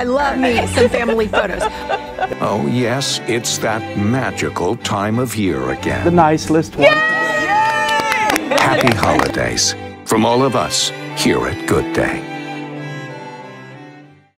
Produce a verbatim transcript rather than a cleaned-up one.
I love me some family photos. Oh, yes, it's that magical time of year again. The nice list one. Happy holidays from all of us here at Good Day.